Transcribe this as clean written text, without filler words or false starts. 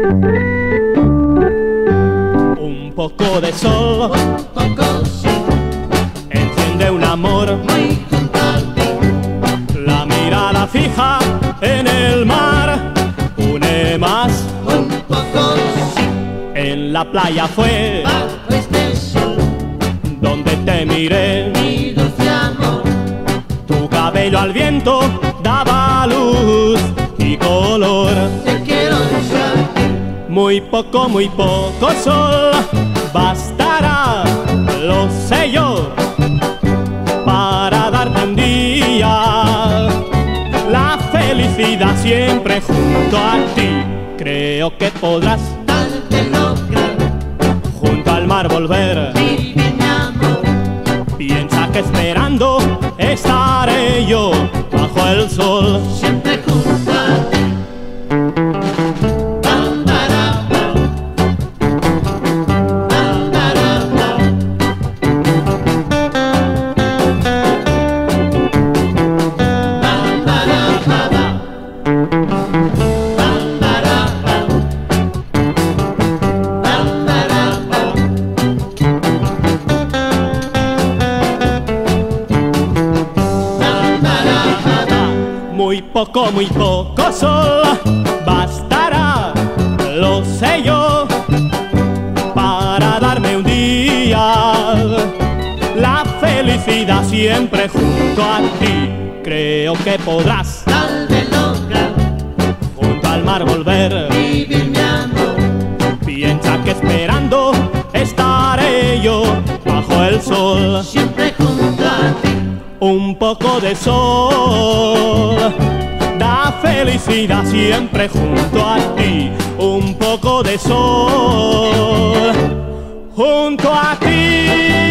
Un poco de sol, un poco sí, enciende un amor, muy junto a ti. la mirada fija en el mar, une más. Un poco sí, En la playa fue bajo este sol, donde te miré, mi dulce amor. tu cabello al viento daba luz y color. Te quiero desear, Muy poco sol bastará, lo sé yo, para darte un día la felicidad siempre junto a ti. Creo que podrás tal vez lograr junto al mar volver. vivir mi amor. Piensa que esperando estaré yo bajo el sol. Siempre junto a ti. Bam, bara, bam. Bam, bara, bam. Bam, bara, ba, ba. Bam, bara, bam. Bam, bara, bam. Bam, bara, ba, ba. Muy poco sol bastará, lo sé yo, para darme un día la felicidad siempre junto a ti. Creo que podrás Tal vez lograr junto al mar volver. vivir mi amor. Piensa que esperando estaré yo bajo el sol. Siempre junto a ti. Un poco de sol da felicidad siempre junto a ti. Un poco de sol junto a ti.